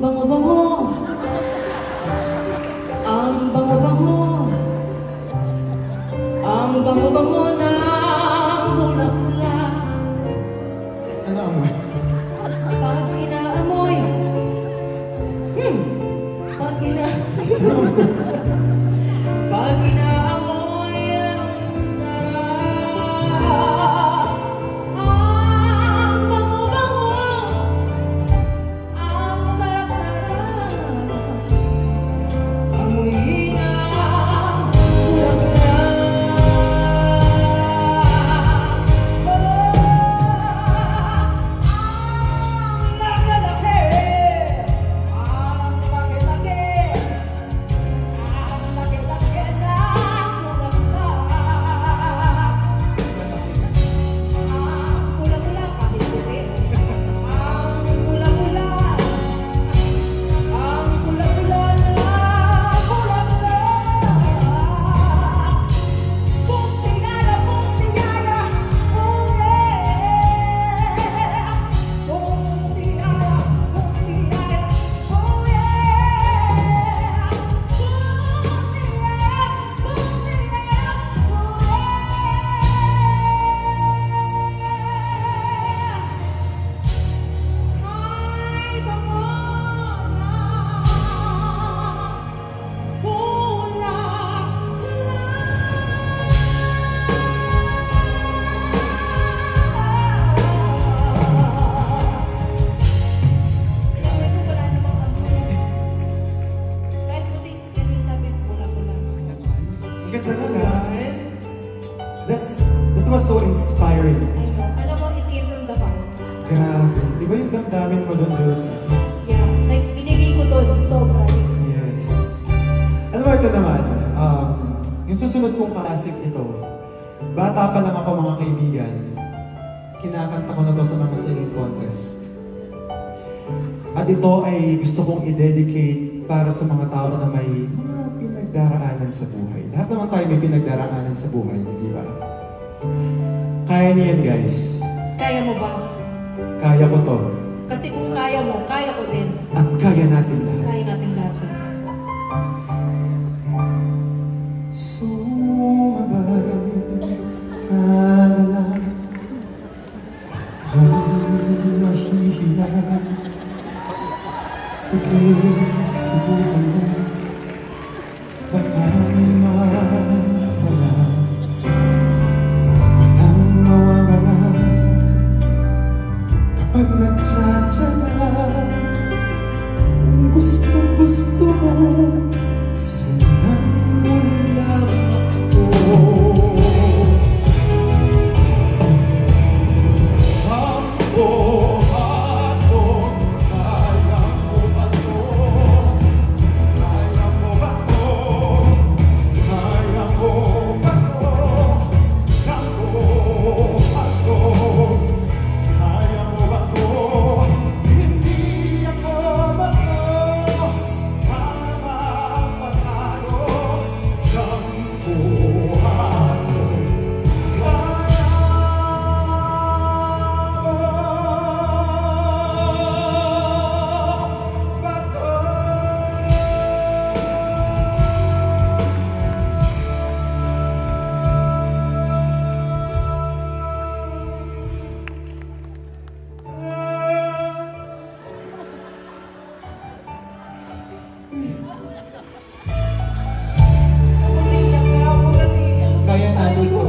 bango-bango, ang bango-bango, ang bango-bango ng bulaklak. Ano amoy? Pag inaamoy, pag inaamoy, anong sarap. Ang bango-bango, ang sarap-sarap, amoy ng bulaklak. Ang lalaki, ang laki-laki, ang laki-laki ng bulaklak. Ang pula-pula, kahit puti. Ang pula-pula, ang pula-pula na bulaklak. Puntingala, puntingala, oh yeah. Puntingala, puntingala, oh yeah. Puntingala, puntingala, oh yeah. Ay, bango na Ang ganda na. That was so inspiring. Alam mo, it came from the heart. Grabe. Di ba yung damdamin mo doon, Jules? Yeah, like, binigay ko doon, sobra. Yes. Ano ba ito naman? Yung susunod kong classic ito, bata pa lang ako mga kaibigan, kinakanta ko na to sa mga singing contest. At ito ay gusto kong i-dedicate para sa mga tao na may mga pinagdaraanan sa buhay. Lahat naman tayo may pinagdaraanan sa buhay, di ba? Kaya niyan, guys. Kaya mo ba? Kaya ko to. Kasi kung kaya mo, kaya ko din. At kaya natin lahat. Kaya natin lahat. Sumabay ka na lang, huwag kang mahihiya. Sige, subukan mo, baka may mawala. Walang mawawala kapag nagtsatsaga. Kung gusto mo, sundan mo lang ako. Kaya natin ko.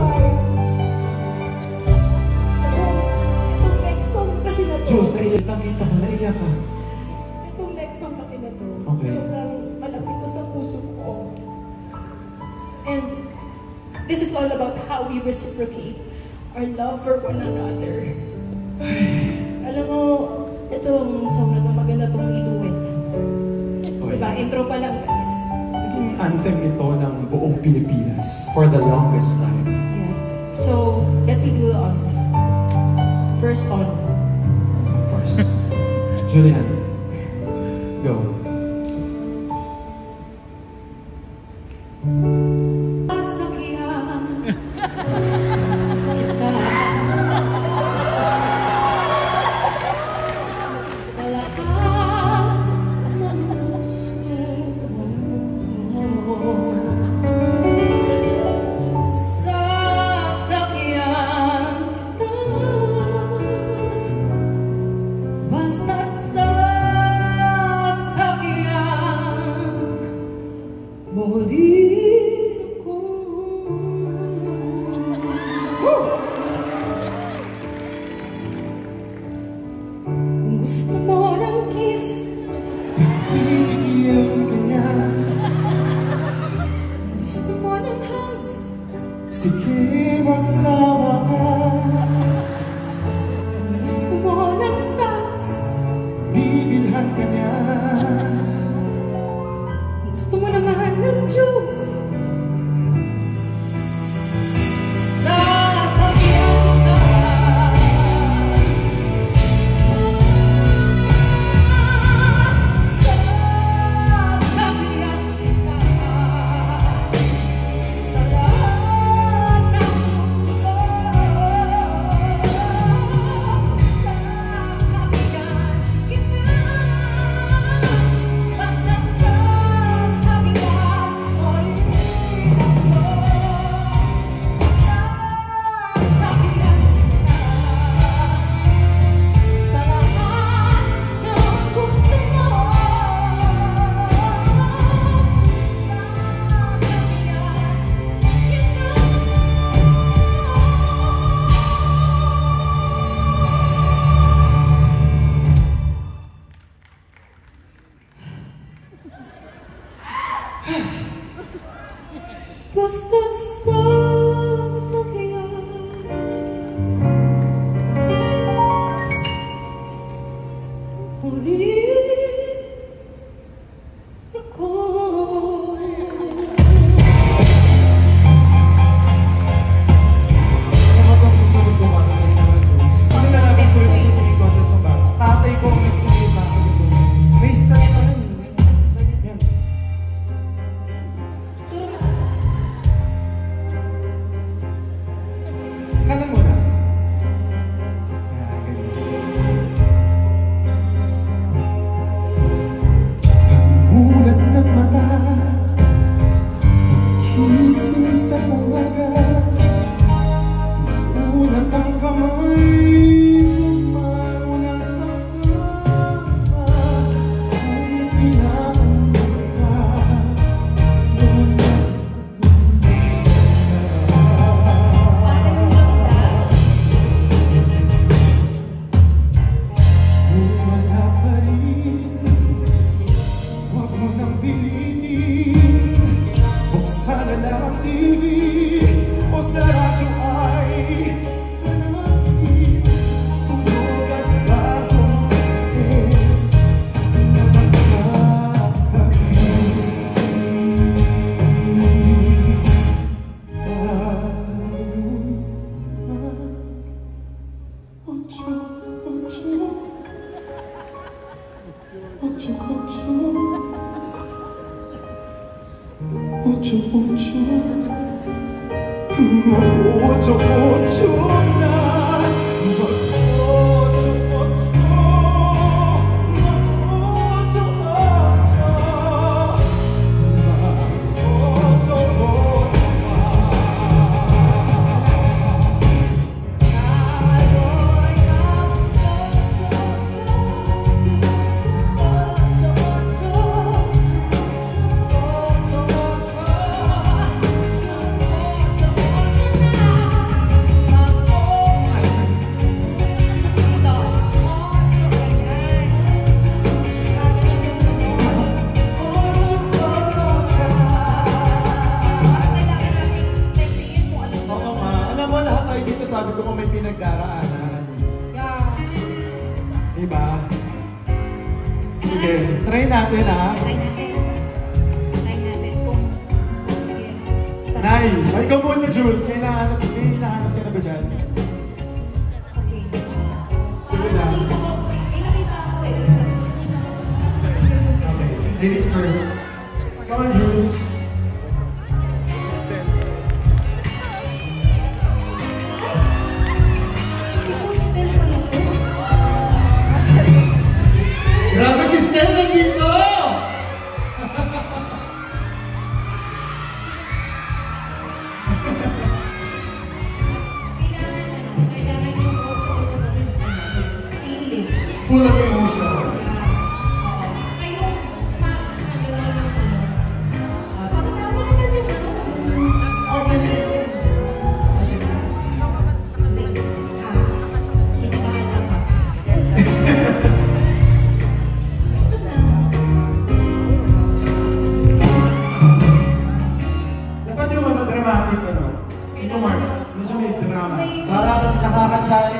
Itong next song kasi na to. Diyos, naiyak. Nakita ko, naiyak ka. Itong next song kasi na to. Okay. Sobrang malapit to sa puso ko. And this is all about how we reciprocate our love for one another. Alam mo, itong song na to, maganda tong i-duet. Okay. Diba? Intro pa lang, guys. Naging anthem ito ng buong Pilipinas for the longest time. Yes. So, let me do the honors. First honor. Of course. Julian, go. Sasakyan kita sa lahat magsawa ka. Gusto mo ng socks, Bibilhan ka niya. gusto mo naman ng juice. Sasabihan ka, sasabihan kita sa lahat ng gusto ko. Sasabihan kita, basta't sasabihan mo rin ako. Sasabihan kita sa lahat ng gusto mo. Basta't sasabihan mo rin ako. Ano bang susunod ko ba ng Jules? Ano nalaman ko rin sa singing contest ng bata? Tatay ko ang nagtungin sa akin ito. May stars pa rin. Yan. Turo mo kasi. Kanan muna. Yan, ganyan. Mulat ng mata, gising sa umaga, unat ang kamay, magmamuna sa kama, kung inaanong ka, Ate ng langda. kung wala pa rin, huwag mo nang pilitin. Buksan na lang ang TV o sa radyo ay hanapin tunog at bagong step na nakakagising. Ocho, ocho, ocho, ocho. Ocho, ocho, ocho, ocho na. Ocho, ocho, ocho, ocho, ocho, Oo nga. Alam mo, lahat tayo dito sabi ko kung may pinagdaraanan. Yeah. Diba? Sige, try natin ha. Try natin. Try natin kung sige. Nay, ay ikaw muna Jules. May hinahanap ka na ba dyan? Okay. Sige na. Nakita ko. May nakita ako eh. Okay, ladies first. Come on, Jules. Si Coach Del pala to. Grabe si Stel nandito! Kailangan yung ocho-ocho na rin. Feelings. Full of emotion. Tsaka yung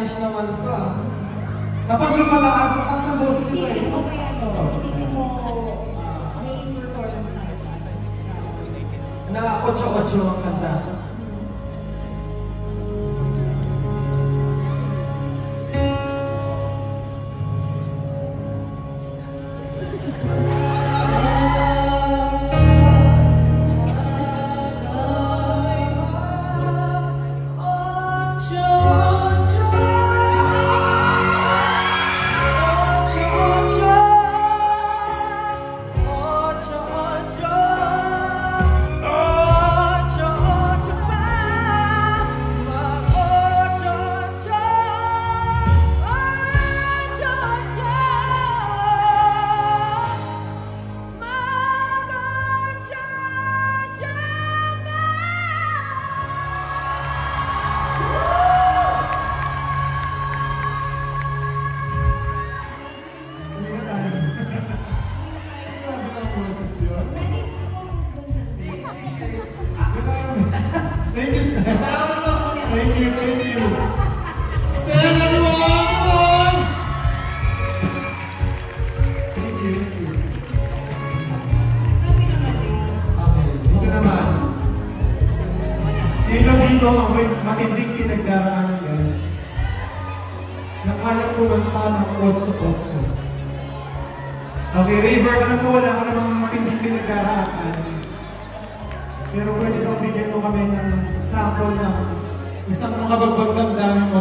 punch naman to ah. Tapos yung mataas ang boses nito Isipin eh. mo kaya isipin mo main performance na sa Na 8-8 ang kanta. Thank you, Stan. Thank you. Stan, ano on? Thank you. Okay, dito naman. Sino dito ang may matinding pinagdaraanan, guys? Na kaya kumanta ng 8-8. Okay, Raver, alam ko wala ka namang matinding pinagdaraanan. Pero pwede bang bigyan mo kami ng sample ng isang makabagbag damdamin mo